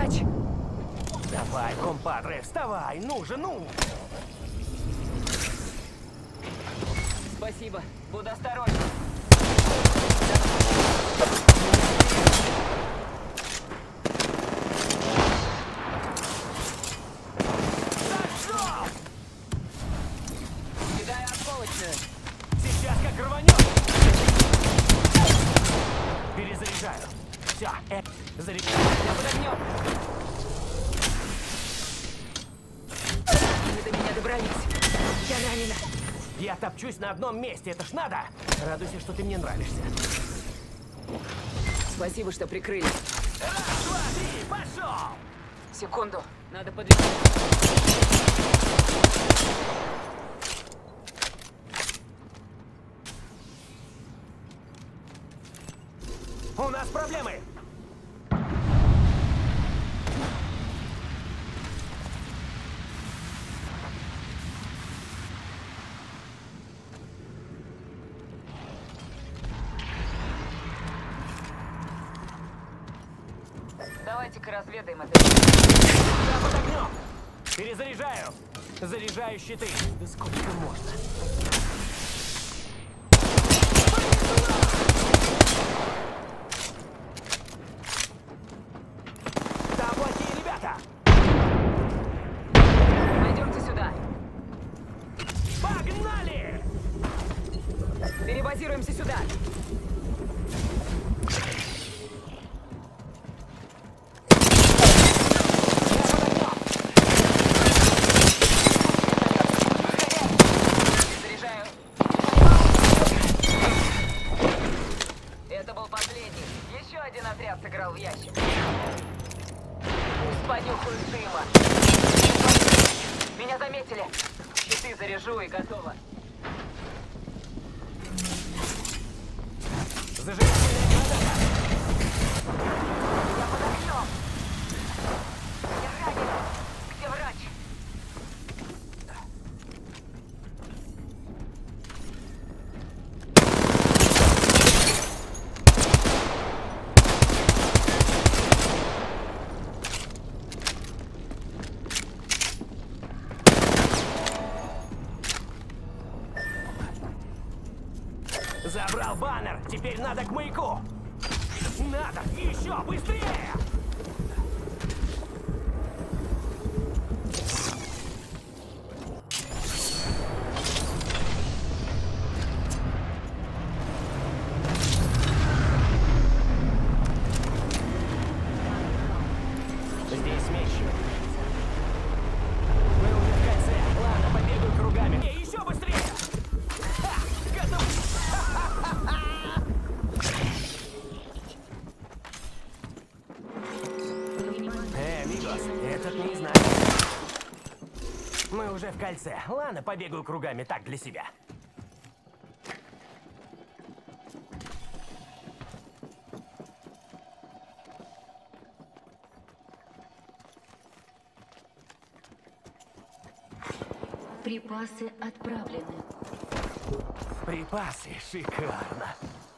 врач! Давай, компадре, вставай, ну же, ну! Спасибо, буду осторожен. Зашел! Кидаю осколочную. Сейчас как рванет! Перезаряжаю. Все, заряжаю. Я под огнем. Они до меня добрались. Я ранена. Я топчусь на одном месте, это ж надо! Радуйся, что ты мне нравишься. Спасибо, что прикрыли. Раз, два, три, пошел! Секунду, надо подвести. У нас проблемы! Давайте-ка разведаем это. Я под огнем! Перезаряжаю! Заряжаю щиты. Да сколько можно? Там плохие ребята! Пойдемте сюда. Погнали! Перебазируемся сюда. Заряжаю. Это был последний. Еще один отряд сыграл в ящик. Пусть понюхают дыма. Меня заметили. Щиты заряжу и готово. Зажигательная граната! Я под огнем. Я ранен. Где врач? Забрал баннер! Теперь надо к маяку! Надо! Еще быстрее! Здесь меч. Мы уже в кольце. Ладно, побегаю кругами. Не, еще быстрее! Ха! Готов! Амигос, этот не знает. Мы уже в кольце. Ладно, побегаю кругами так для себя. Припасы отправлены. Припасы, шикарно.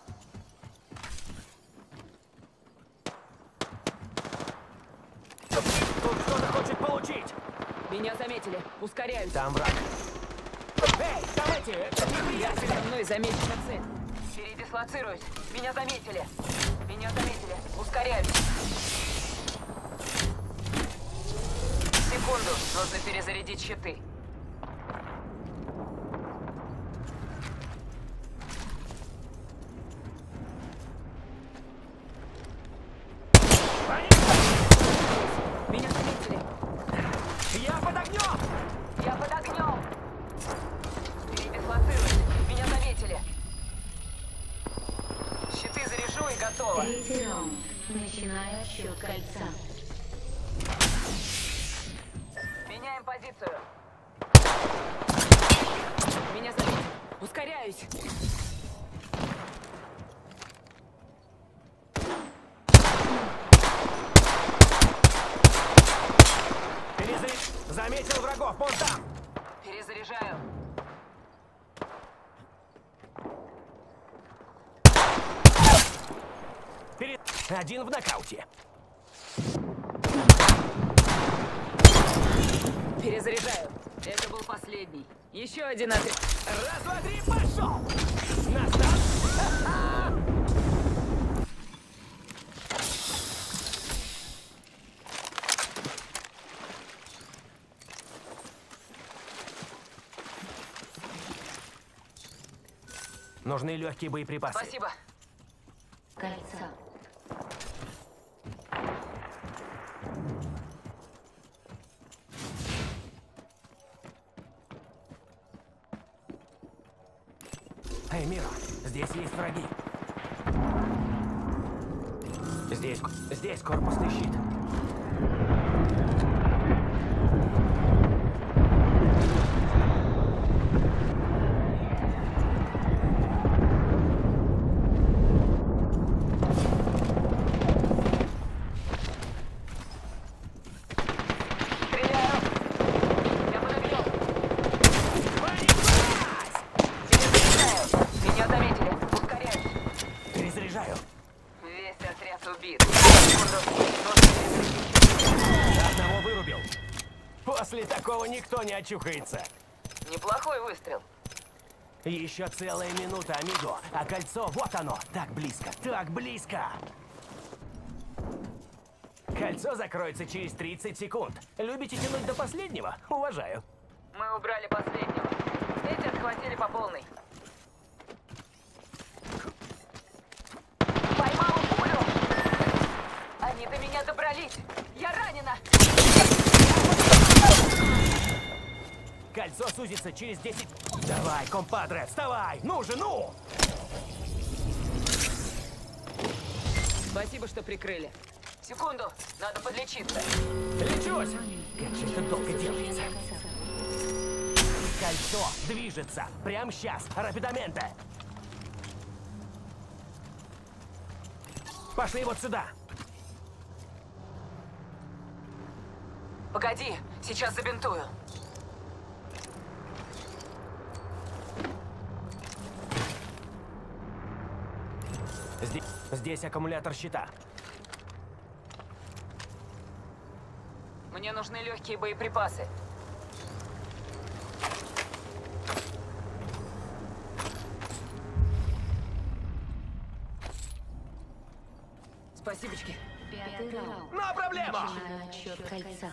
Тут кто-то хочет получить. Меня заметили. Ускоряюсь. Там враг. Эй, там эти, это Я неприятели. передо мной замечена цель. Передислоцируюсь. Меня заметили. Меня заметили. Ускоряюсь. Секунду. Нужно перезарядить щиты. Меня заметили. Я под огнем! Я под огнем. Передислоцируюсь. Меня заметили. Щиты заряжу и готово. Третий раунд. Начинаю отсчет кольца. Меняем позицию. Меня заметили. Ускоряюсь. Заметил врагов, вон там! Перезаряжаю. Один в нокауте. Перезаряжаю. Это был последний. Еще один отряд. Раз, два, три, пошел! На старт! Ха-ха! Нужны легкие боеприпасы. Спасибо. Кольца. Эй, Мира, здесь есть враги. Здесь корпусный щит. Стреляю. Я подогрел. Перезаряжаю. Меня заметили. Ускоряюсь. Перезаряжаю. Весь отряд убит. Секунду. Одного вырубил. После такого никто не очухается. Неплохой выстрел. Еще целая минута, амиго. А кольцо, вот оно. Так близко, так близко. Кольцо закроется через 30 секунд. Любите тянуть до последнего? Уважаю. Мы убрали последнего. Эти отхватили по полной. Поймала пулю! Они до меня добрались! Я ранена! Кольцо сузится через 10... Давай, компадре, вставай! Ну же, ну! Спасибо, что прикрыли. Секунду, надо подлечиться. Лечусь! Как же это долго делается? Кольцо движется. Прямо сейчас. Рапидаменте. Пошли вот сюда. Погоди, сейчас забинтую. Здесь аккумулятор щита. Мне нужны легкие боеприпасы. Спасибочки. Пятый раунд. Но проблема! Начинаю отсчет кольца.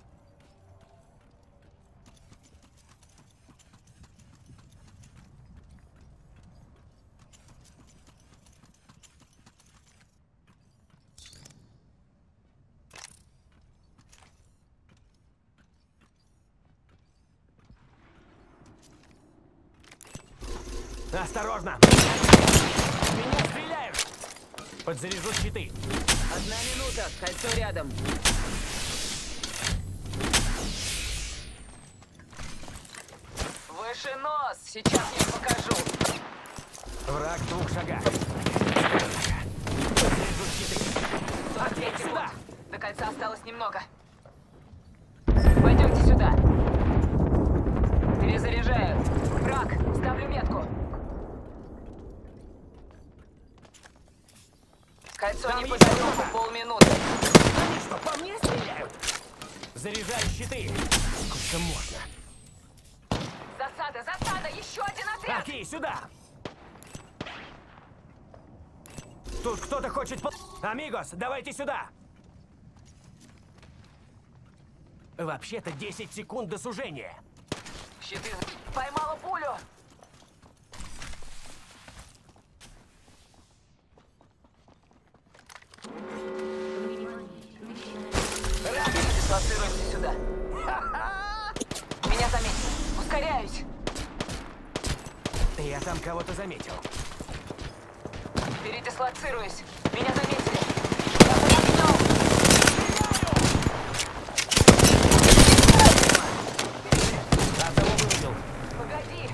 Осторожно! Меня стреляют! Подзаряжу щиты. 1 минута, кольцо рядом. Выше нос, сейчас я покажу. Враг в 2 шагах. Подзаряжу щиты. 45 сюда! секунд. До кольца осталось немного. Пойдемте сюда. Перезаряжаю. Враг, ставлю метку. Кольцо Там неподалеку, есть полминуты. Они что, по мне стреляют? Заряжаю щиты. Сколько можно? Засада, засада, еще один отряд! Окей, сюда! Тут кто-то хочет... Амигос, давайте сюда! Вообще-то 10 секунд до сужения. Щиты... Поймала пулю! Дислоцируйся сюда. Меня заметили. Ускоряюсь. Я там кого-то заметил. Передислоцируюсь. Меня заметили. Я подогнал. Одного вырубил. Погоди.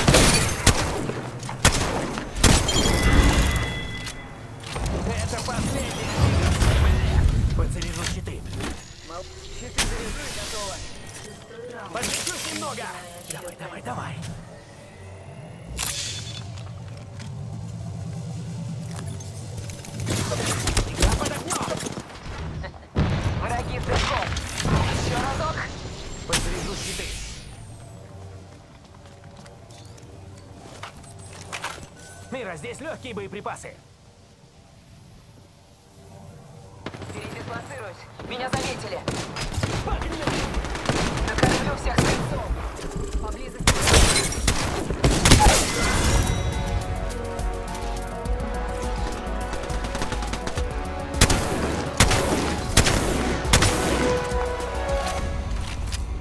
Это последний, Амигос. Подзаряжу щиты. Щиты заряжу и готово. Подлечусь немного. Давай, давай, давай. Я под огнем. Враги с дымком. Еще разок. Подзаряжу щиты. Мира, здесь легкие боеприпасы. Передислоцируюсь. Меня заметили. Погнали! Накормлю всех стрельцов. Поблизости.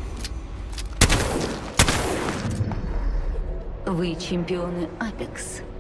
Вы чемпионы Апекс.